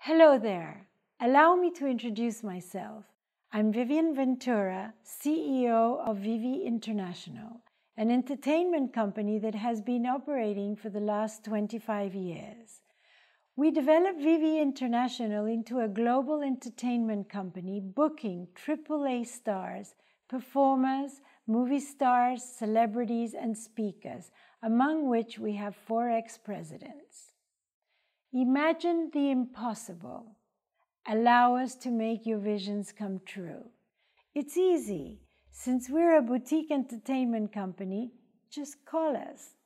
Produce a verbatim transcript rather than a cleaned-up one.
Hello there. Allow me to introduce myself. I'm Viviane Ventura, C E O of V V International, an entertainment company that has been operating for the last twenty-five years. We developed V V International into a global entertainment company booking triple A stars, performers, movie stars, celebrities, and speakers, among which we have four ex-presidents. Imagine the impossible. Allow us to make your visions come true. It's easy. Since we're a boutique entertainment company, just call us.